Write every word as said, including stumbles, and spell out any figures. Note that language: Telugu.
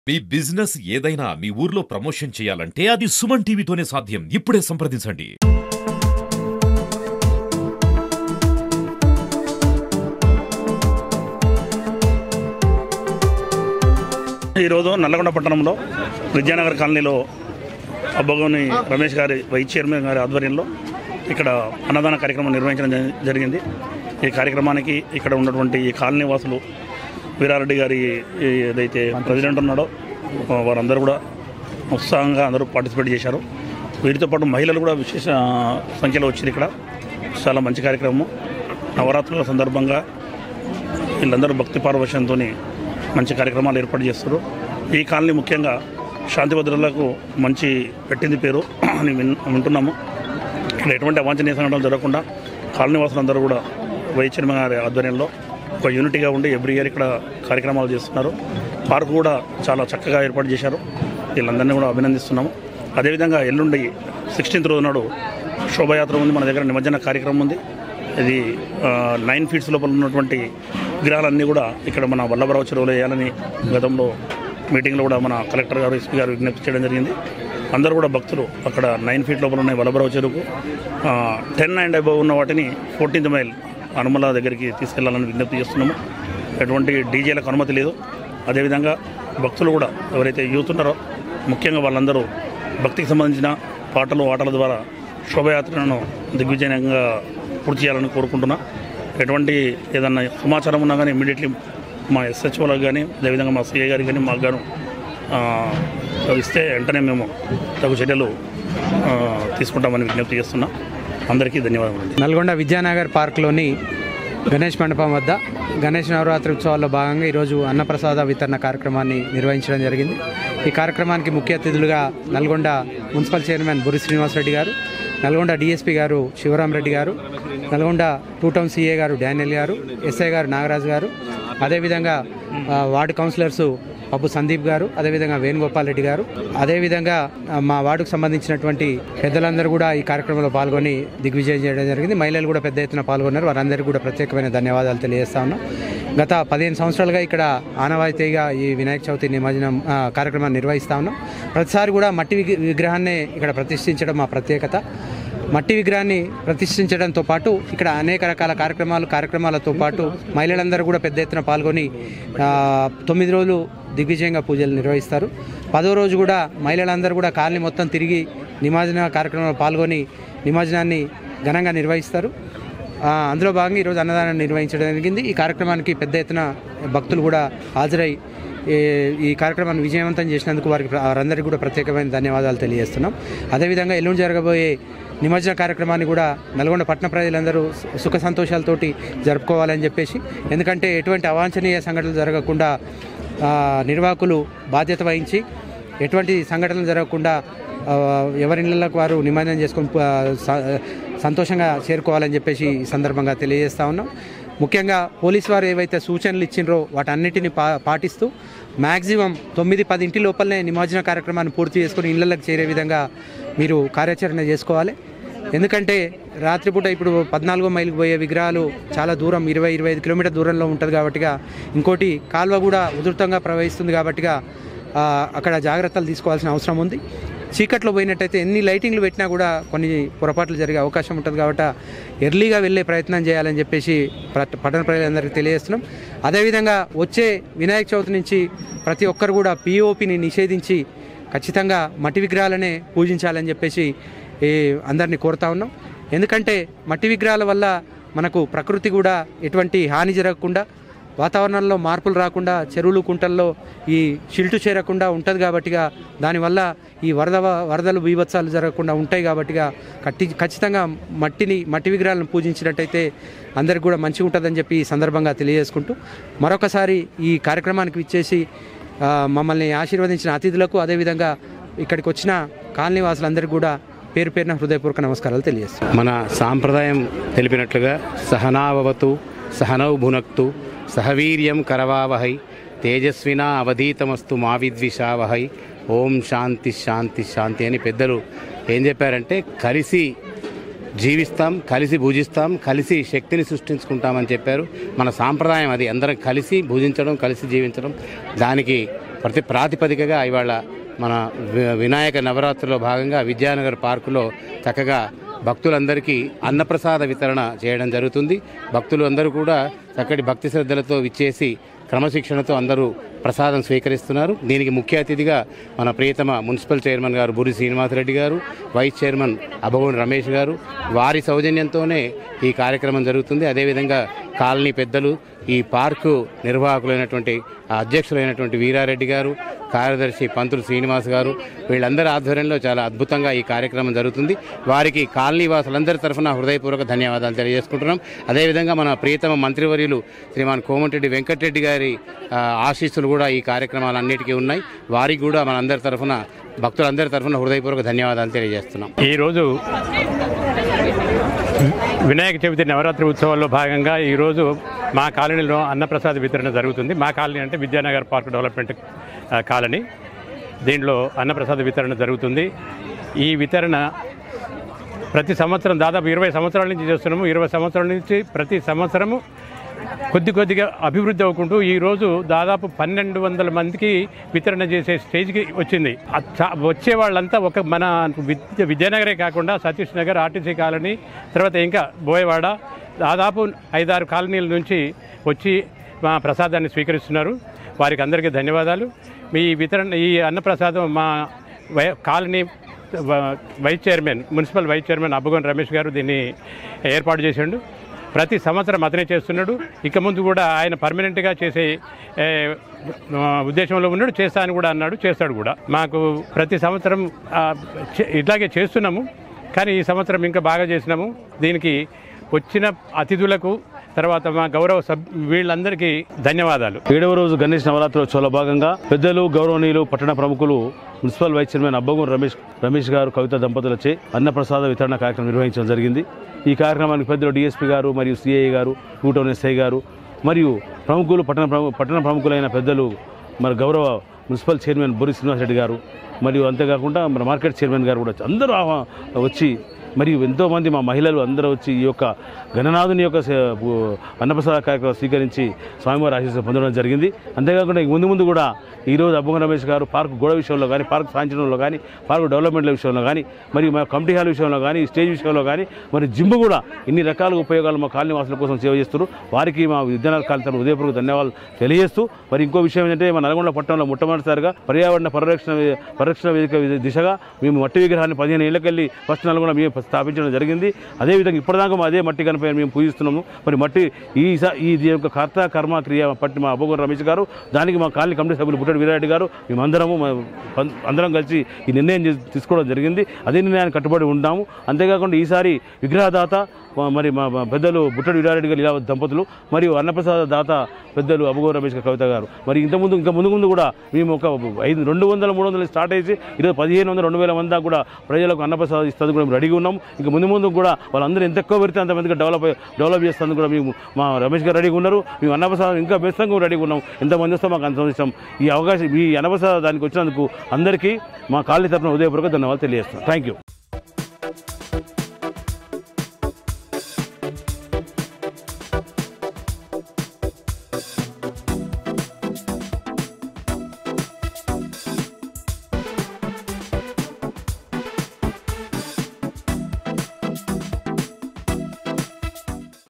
మీ బిజినెస్ ఏదైనా మీ ఊర్లో ప్రమోషన్ చేయాలంటే అది సుమన్ టీవీతోనే సాధ్యం. ఇప్పుడే సంప్రదించండి. ఈరోజు నల్లగొండ పట్టణంలో విద్యానగర్ కాలనీలో అబ్బగోని రమేష్ గారి వైస్ చైర్మన్ గారి ఆధ్వర్యంలో ఇక్కడ అన్నదాన కార్యక్రమం నిర్వహించడం జరిగింది. ఈ కార్యక్రమానికి ఇక్కడ ఉన్నటువంటి ఈ కాలనీ వాసులు వీరారెడ్డి గారి ఏదైతే ప్రెసిడెంట్ ఉన్నాడో వారందరూ కూడా ఉత్సాహంగా అందరూ పార్టిసిపేట్ చేశారు. వీరితో పాటు మహిళలు కూడా విశేష సంఖ్యలో వచ్చింది. ఇక్కడ చాలా మంచి కార్యక్రమం. నవరాత్రుల సందర్భంగా వీళ్ళందరూ భక్తి పారవశ్యంతో మంచి కార్యక్రమాలు ఏర్పాటు చేస్తారు. ఈ కాలనీ ముఖ్యంగా శాంతి భద్రతలకు మంచి పెట్టింది పేరు అని విన్ వింటున్నాము. ఇక్కడ ఎటువంటి అవాంఛనీయ సంఘటనలు జరగకుండా కాలనీ వాసులందరూ కూడా వైస్ చైర్మన్ గారి ఆధ్వర్యంలో ఒక యూనిటీగా ఉండి ఎవ్రీ ఇయర్ ఇక్కడ కార్యక్రమాలు చేస్తున్నారు. పార్కు కూడా చాలా చక్కగా ఏర్పాటు చేశారు. వీళ్ళందరినీ కూడా అభినందిస్తున్నాము. అదేవిధంగా ఎల్లుండి సిక్స్టీన్త్ రోజు నాడు శోభాయాత్ర ఉంది. మన దగ్గర నిమజ్జన కార్యక్రమం ఉంది. ఇది నైన్ ఫీట్స్ లోపల ఉన్నటువంటి విగ్రహాలన్నీ కూడా ఇక్కడ మన వల్లభరావు చెరువులో వేయాలని గతంలో మీటింగ్లో కూడా మన కలెక్టర్ గారు ఎస్పీ గారు విజ్ఞప్తి చేయడం జరిగింది. అందరూ కూడా భక్తులు అక్కడ నైన్ ఫీట్ లోపల ఉన్న వల్లభరావు చెరువుకు టెన్ అండ్ అబవ్ ఉన్న వాటిని ఫోర్టీన్త్ మైల్ హనుమల దగ్గరికి తీసుకెళ్లాలని విజ్ఞప్తి చేస్తున్నాము. ఎటువంటి డీజేలకు అనుమతి లేదు. అదేవిధంగా భక్తులు కూడా ఎవరైతే యూత్ ఉన్నారో ముఖ్యంగా వాళ్ళందరూ భక్తికి సంబంధించిన పాటలు ఆటల ద్వారా శోభయాత్రను దిగ్విజయంగా పూర్తి చేయాలని కోరుకుంటున్నా. ఎటువంటి ఏదన్నా సమాచారం ఉన్నా కానీ ఇమీడియట్లీ మా ఎస్హెచ్ఓలకు కానీ అదేవిధంగా మా సిఐ గారికి కానీ మాకు గాను ఇస్తే వెంటనే మేము తగు చర్యలు తీసుకుంటామని విజ్ఞప్తి చేస్తున్నా. అందరికీ ధన్యవాదాలు. నల్గొండ విద్యానగర్ పార్క్లోని గణేష్ మండపం వద్ద గణేష్ నవరాత్రి ఉత్సవాల్లో భాగంగా ఈరోజు అన్నప్రసాద వితరణ కార్యక్రమాన్ని నిర్వహించడం జరిగింది. ఈ కార్యక్రమానికి ముఖ్య అతిథులుగా నల్గొండ మున్సిపల్ చైర్మన్ బుర్రి శ్రీనివాసరెడ్డి గారు, నల్గొండ డిఎస్పీ గారు శివరామరెడ్డి గారు, నల్గొండ టూ టౌన్ సిఏ గారు డానియల్ గారు, ఎస్ఐ గారు నాగరాజు గారు, అదేవిధంగా వార్డు కౌన్సిలర్సు పబ్బు సందీప్ గారు, అదేవిధంగా వేణుగోపాల్ రెడ్డి గారు, అదేవిధంగా మా వార్డుకు సంబంధించినటువంటి పెద్దలందరూ కూడా ఈ కార్యక్రమంలో పాల్గొని దిగ్విజయం చేయడం జరిగింది. మహిళలు కూడా పెద్ద ఎత్తున పాల్గొన్నారు. వారందరికీ కూడా ప్రత్యేకమైన ధన్యవాదాలు తెలియజేస్తా ఉన్నాం. గత పదిహేను సంవత్సరాలుగా ఇక్కడ ఆనవాయితీగా ఈ వినాయక చవితి నిమజ్జనం కార్యక్రమాన్ని నిర్వహిస్తా ఉన్నాం. ప్రతిసారి కూడా మట్టి విగ్రహాన్ని ఇక్కడ ప్రతిష్ఠించడం మా ప్రత్యేకత. మట్టి విగ్రహాన్ని ప్రతిష్ఠించడంతో పాటు ఇక్కడ అనేక రకాల కార్యక్రమాలు కార్యక్రమాలతో పాటు మహిళలందరూ కూడా పెద్ద ఎత్తున పాల్గొని తొమ్మిది రోజులు దిగ్విజయంగా పూజలు నిర్వహిస్తారు. పదో రోజు కూడా మహిళలందరూ కూడా కాలనీ మొత్తం తిరిగి నిమజ్జన కార్యక్రమంలో పాల్గొని నిమజ్జనాన్ని ఘనంగా నిర్వహిస్తారు. అందులో భాగంగా ఈరోజు అన్నదానం నిర్వహించడం జరిగింది. ఈ కార్యక్రమానికి పెద్ద ఎత్తున భక్తులు కూడా హాజరై ఈ కార్యక్రమాన్ని విజయవంతం చేసినందుకు వారికి వారందరికీ కూడా ప్రత్యేకమైన ధన్యవాదాలు తెలియజేస్తున్నాం. అదేవిధంగా ఎల్లుండి జరగబోయే నిమజ్జన కార్యక్రమాన్ని కూడా నల్గొండ పట్టణ ప్రజలందరూ సుఖ సంతోషాలతోటి జరుపుకోవాలని చెప్పేసి, ఎందుకంటే ఎటువంటి అవాంఛనీయ సంఘటనలు జరగకుండా నిర్వాహకులు బాధ్యత వహించి ఎటువంటి సంఘటనలు జరగకుండా ఎవరి ఇళ్లకు వారు నిమజ్జనం చేసుకొని సంతోషంగా చేరుకోవాలని చెప్పేసి ఈ సందర్భంగా తెలియజేస్తా ఉన్నాం. ముఖ్యంగా పోలీసు వారు ఏవైతే సూచనలు ఇచ్చిండ్రో వాటన్నిటిని పా పాటిస్తూ మ్యాక్సిమం తొమ్మిది పది ఇంటి లోపలనే నిమజ్జన కార్యక్రమాన్ని పూర్తి చేసుకుని ఇళ్లకు చేరే విధంగా మీరు కార్యాచరణ చేసుకోవాలి. ఎందుకంటే రాత్రిపూట ఇప్పుడు పద్నాలుగో మైలుకు పోయే విగ్రహాలు చాలా దూరం ఇరవై ఇరవై ఐదు కిలోమీటర్ దూరంలో ఉంటుంది కాబట్టిగా, ఇంకోటి కాలువ కూడా ఉధృతంగా ప్రవహిస్తుంది కాబట్టిగా అక్కడ జాగ్రత్తలు తీసుకోవాల్సిన అవసరం ఉంది. చీకట్లో పోయినట్టయితే ఎన్ని లైటింగ్లు పెట్టినా కూడా కొన్ని పొరపాట్లు జరిగే అవకాశం ఉంటుంది కాబట్టి ఎర్లీగా వెళ్ళే ప్రయత్నం చేయాలని చెప్పేసి పట్టణ ప్రజలందరికీ తెలియజేస్తున్నాం. అదేవిధంగా వచ్చే వినాయక చవితి నుంచి ప్రతి ఒక్కరు కూడా పిఓపిని నిషేధించి ఖచ్చితంగా మట్టి విగ్రహాలనే పూజించాలని చెప్పేసి అందరినీ కోరుతా ఉన్నాం. ఎందుకంటే మట్టి విగ్రహాల వల్ల మనకు ప్రకృతి కూడా ఎటువంటి హాని జరగకుండా, వాతావరణంలో మార్పులు రాకుండా, చెరువులు కుంటల్లో ఈ షిల్టు చేరకుండా ఉంటుంది కాబట్టిగా దానివల్ల ఈ వరద వరదలు బీభత్సాలు జరగకుండా ఉంటాయి కాబట్టిగా కట్టి ఖచ్చితంగా మట్టిని మట్టి విగ్రహాలను పూజించినట్టయితే అందరికి కూడా మంచిగా ఉంటుందని చెప్పి ఈ సందర్భంగా తెలియజేసుకుంటూ మరొకసారి ఈ కార్యక్రమానికి విచ్చేసి మమ్మల్ని ఆశీర్వదించిన అతిథులకు, అదేవిధంగా ఇక్కడికి వచ్చిన కాలనీ వాసులందరికీ కూడా పేరు పేరున హృదయపూర్వక నమస్కారాలు తెలియజేస్తాం. మన సాంప్రదాయం తెలిపినట్లుగా సహనావవతు సహనౌ భునక్తు సహవీర్యం కరవావహై తేజస్వినా అవధీతమస్తు మా విద్విషావహై ఓం శాంతి శాంతి శాంతి అని పెద్దలు ఏం చెప్పారంటే, కలిసి జీవిస్తాం, కలిసి పూజిస్తాం, కలిసి శక్తిని సృష్టించుకుంటామని చెప్పారు. మన సాంప్రదాయం అది. అందరం కలిసి పూజించడం, కలిసి జీవించడం. దానికి ప్రతి ప్రాతిపదికగా ఇవాళ మన వి- వినాయక నవరాత్రిలో భాగంగా విద్యానగర్ పార్కులో చక్కగా భక్తులందరికీ అన్నప్రసాద వితరణ చేయడం జరుగుతుంది. భక్తులు అందరూ కూడా చక్కటి భక్తి శ్రద్ధలతో విచ్చేసి క్రమశిక్షణతో అందరూ ప్రసాదం స్వీకరిస్తున్నారు. దీనికి ముఖ్య అతిథిగా మన ప్రియతమ మున్సిపల్ చైర్మన్ గారు బూరి శ్రీనివాసరెడ్డి గారు, వైస్ చైర్మన్ అభగోని రమేష్ గారు, వారి సౌజన్యంతోనే ఈ కార్యక్రమం జరుగుతుంది. అదేవిధంగా కాలనీ పెద్దలు, ఈ పార్కు నిర్వాహకులైనటువంటి అధ్యక్షులైనటువంటి వీరారెడ్డి గారు, కార్యదర్శి పంతులు శ్రీనివాస్ గారు, వీళ్ళందరి ఆధ్వర్యంలో చాలా అద్భుతంగా ఈ కార్యక్రమం జరుగుతుంది. వారికి కాలనీ వాసులందరి తరఫున హృదయపూర్వక ధన్యవాదాలు తెలియజేసుకుంటున్నాం. అదేవిధంగా మన ప్రియతమ మంత్రివర్యులు శ్రీమాన్ కోమటిరెడ్డి వెంకటరెడ్డి గారి ఆ, ఆశీస్సులు కూడా ఈ కార్యక్రమాలన్నిటికీ ఉన్నాయి. వారికి కూడా మనందరి తరఫున భక్తులందరి తరఫున హృదయపూర్వక ధన్యవాదాలు తెలియజేస్తున్నాం. ఈరోజు వినాయక చవితి నవరాత్రి ఉత్సవాల్లో భాగంగా ఈరోజు మా కాలనీలో అన్నప్రసాద వితరణ జరుగుతుంది. మా కాలనీ అంటే విద్యానగర్ పార్క్ డెవలప్మెంట్ ఆ, కాలనీ. దీంట్లో అన్నప్రసాద వితరణ జరుగుతుంది. ఈ వితరణ ప్రతి సంవత్సరం దాదాపు ఇరవై సంవత్సరాల నుంచి చేస్తున్నాము. ఇరవై సంవత్సరాల నుంచి ప్రతి సంవత్సరము కొద్ది కొద్దిగా అభివృద్ధి అవ్వకుంటూ ఈరోజు దాదాపు పన్నెండు వందల మందికి వితరణ చేసే స్టేజ్కి వచ్చింది. ఆ చా- వచ్చే వాళ్ళంతా ఒక మన విద్య విద్యానగరే కాకుండా సతీష్ నగర్, ఆర్టీసీ కాలనీ, తర్వాత ఇంకా బోయవాడ, దాదాపు ఐదారు కాలనీల నుంచి వచ్చి మా ప్రసాదాన్ని స్వీకరిస్తున్నారు. వారికి అందరికీ ధన్యవాదాలు. మీ వితరణ ఈ అన్నప్రసాదం మా వై colony vice chairman municipal vice chairman Abbagoni Ramesh గారు దీన్ని ఏర్పాటు చేసిండు. ప్రతి సంవత్సరం అతనే చేస్తున్నాడు. ఇక ముందు కూడా ఆయన పర్మనెంట్గా చేసే ఏ, ఉద్దేశంలో ఉన్నాడు. చేస్తా అని కూడా అన్నాడు, చేస్తాడు కూడా. మాకు ప్రతి సంవత్సరం ఆ, చే- ఇట్లాగే చేస్తున్నాము, కానీ ఈ సంవత్సరం ఇంకా బాగా చేసినాము. దీనికి వచ్చిన అతిథులకు, తర్వాత మా గౌరవ సబ్ వీళ్ళందరికీ ధన్యవాదాలు. ఏడవ రోజు గణేష్ నవరాత్రోత్సవాల భాగంగా పెద్దలు, గౌరవనీయులు, పట్టణ ప్రముఖులు, municipal vice chairman Abbagoni Ramesh Ramesh గారు, కవిత దంపతులచే అన్నప్రసాద వితరణ కార్యక్రమం నిర్వహించడం జరిగింది. ఈ కార్యక్రమానికి పెద్దలు డిఎస్పీ గారు మరియు సిఐ గారు, టూ టౌన్ ఎస్ఐ గారు మరియు ప్రముఖులు, పట్టణ ప్రము- పట్టణ ప్రముఖులైన పెద్దలు, మరి గౌరవ మున్సిపల్ చైర్మన్ బూరి శ్రీనివాసరెడ్డి గారు, మరియు అంతేకాకుండా మన మార్కెట్ చైర్మన్ గారు కూడా అందరూ ఆహ్వా- వచ్చి, మరియు ఎంతోమంది మా మహిళలు అందరూ వచ్చి ఈ యొక్క గణనాథుని యొక్క సే- అన్నప్రసాద కార్యక్రమం స్వీకరించి స్వామివారి ఆశీస్సులు పొందడం జరిగింది. అంతేకాకుండా ముందు ముందు కూడా ఈరోజు అబ్బగోని రమేష్ గారు పార్క్ గోడ విషయంలో కానీ, పార్క్ సాంచడంలో కానీ, పార్క్ డెవలప్మెంట్ల విషయంలో కానీ, మరియు మా కమిటీ హాల్ విషయంలో కానీ, స్టేజ్ విషయంలో కానీ, మరి జిమ్ కూడా ఇన్ని రకాల ఉపయోగాలు మా కాలనీ వాసుల కోసం సేవ చేస్తారు. వారికి మా విద్యానగర్ కాలనీ తరఫున హృదయపూర్వక ధన్యవాదాలు తెలియజేస్తూ, మరి ఇంకో విషయం ఏంటంటే మా నల్గొండ పట్టణంలో మొట్టమొదటిసారిగా పర్యావరణ పరిరక్షణ పరిరక్షణ వేదిక దిశగా మేము మట్టి విగ్రహాన్ని పదిహేను ఏళ్ళకెళ్ళి ఫస్ట్ నల్గొండ మేము స్థాపించడం జరిగింది. అదేవిధంగా ఇప్పటిదాకా మా అదే మట్టి కనిపై మేము పూజిస్తున్నాము. మరి మట్టి ఈ స- ఈ దీని యొక్క కర్త కర్మ క్రియ పట్టి మా అబ్బగోని రమేష్ గారు, దానికి మా కాలనీ కమిటీ సభ్యులు బుట్టడి వీరారెడ్డి గారు, మేమందరము మా పం- అందరం కలిసి ఈ నిర్ణయం చేసి- తీసుకోవడం జరిగింది. అదే నిర్ణయాన్ని కట్టుబడి ఉంటాము. అంతేకాకుండా ఈసారి విగ్రహదాత మా- మరి మా మా పెద్దలు బుట్టడి వీరారెడ్డి గారు ఇలా దంపతులు, మరియు అన్నప్రసాద దాత పెద్దలు అబ్బగోని రమేష్ కవిత గారు. మరి ఇంతకుముందు ఇంకా ముందు ముందు కూడా మేము ఒక ఐదు రెండు వందల మూడు వందలు స్టార్ట్ అయ్యి ఈరోజు పదిహేను వందల రెండు వేల మంది దాకా కూడా ప్రజలకు అన్నప్రసాద ఇస్తుంది కూడా మేము రెడీగా ఉన్నాం. ఇంకా ముందు ముందు కూడా వాళ్ళందరూ ఎంత ఎక్కువ పెడితే అంతమందిగా డెవలప్ డెవలప్ చేస్తుంది కూడా మేము మా రమేష్ గారు రెడీగా ఉన్నారు. మేము అన్నప్రసాదం ఇంకా బెస్తంగా రెడీగా ఉన్నాం. ఎంతమంది వస్తే మాకు అంత ఇష్టం. ఈ అవకాశం ఈ అన్నప్రసాద దానికి వచ్చినందుకు అందరికీ మా కాలనీ తరఫున ఉదయపూర్వక ధన్యవాదాలు తెలియజేస్తున్నాం. Thank you.